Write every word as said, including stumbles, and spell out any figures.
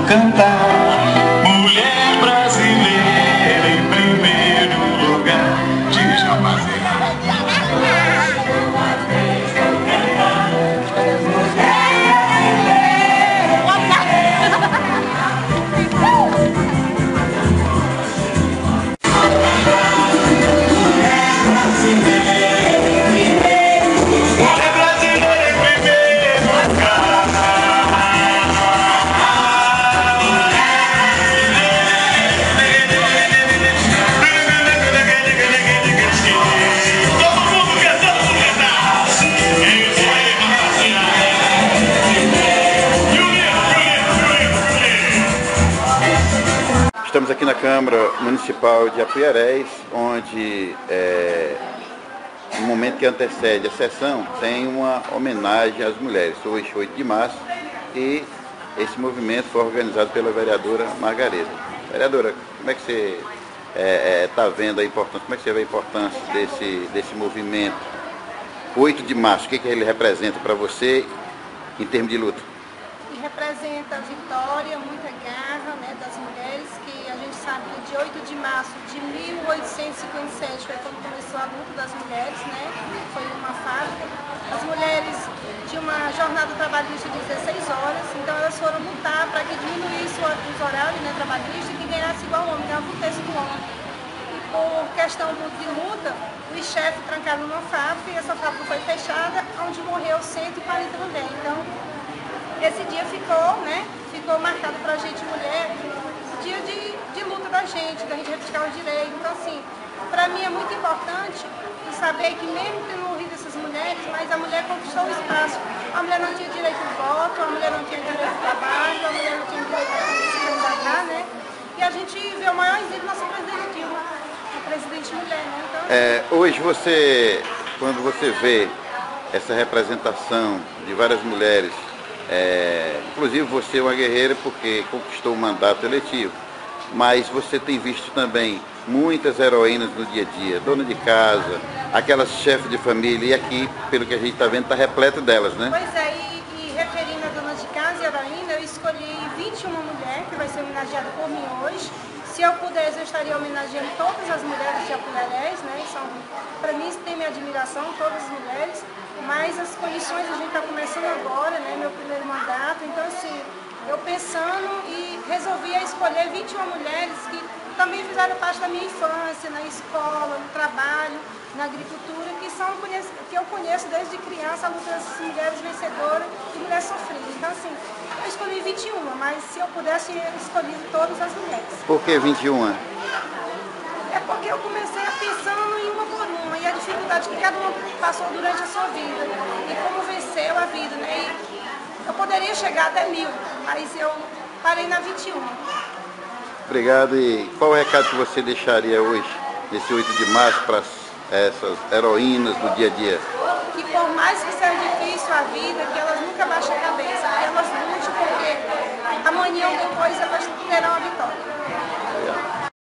cantar. Mulher brasileira em primeiro lugar. Diz, rapaziada. Estamos aqui na Câmara Municipal de Apuiarés, onde é, no momento que antecede a sessão tem uma homenagem às mulheres. Hoje, oito de março, e esse movimento foi organizado pela vereadora Margarida. Vereadora, como é que você está é, é, tá vendo a importância, como é que você vê a importância desse, desse movimento? oito de março, o que, que ele representa para você em termos de luta? Ele representa a vitória, muita garra, né, das mulheres, que a gente sabe que de oito de março de mil oitocentos e cinquenta e sete foi quando começou a luta das mulheres, né, foi uma fábrica. As mulheres tinham uma jornada trabalhista de dezesseis horas, então elas foram lutar para que diminuísse os horários, né, trabalhistas, e que ganhasse igual o homem, ganhava um terço do homem. E por questão de luta, os chefes trancaram numa fábrica e essa fábrica foi fechada, onde morreu cento e quarenta mulheres. Então, esse dia ficou, né, ficou marcado para a gente, mulher, dia de, de luta da gente, da gente reivindicar os direitos. Então, assim, para mim é muito importante saber que mesmo tendo morrido essas mulheres, mas a mulher conquistou o espaço. A mulher não tinha direito ao voto, a mulher não tinha direito ao trabalho, a mulher não tinha direito a se candidatar, né? E a gente vê o maior exemplo da nossa presidente Dilma, a presidente mulher, né? Então, é, hoje você, quando você vê essa representação de várias mulheres, É, inclusive você é uma guerreira porque conquistou o mandato eletivo, mas você tem visto também muitas heroínas no dia a dia, dona de casa, aquelas chefes de família, e aqui, pelo que a gente está vendo, está repleto delas, né? Pois é, e, e referindo a dona de casa e heroína, eu escolhi vinte e uma mulheres que vai ser homenageada por mim hoje. Se eu pudesse, eu estaria homenageando todas as mulheres de Apuiarés, né? São, para mim, tem minha admiração, todas as mulheres, mas as condições a gente está começando agora, né? Meu primeiro mandato, então assim, eu pensando e resolvi escolher vinte e uma mulheres que também fizeram parte da minha infância, na escola, no trabalho, na agricultura, que, são, que eu conheço desde criança, a luta das mulheres vencedoras e mulheres sofridas. Então assim, eu escolhi vinte e uma, mas se eu pudesse, eu escolhi todas as mulheres. Por que vinte e uma? É porque eu comecei a pensando em uma por uma, e a dificuldade que cada uma passou durante a sua vida, e como venceu a vida, né? E eu poderia chegar até mil, mas eu parei na vinte e uma. Obrigado. E qual o recado que você deixaria hoje, nesse oito de março, para essas heroínas do dia a dia? Que por mais que seja difícil a vida, que elas nunca baixem a cabeça.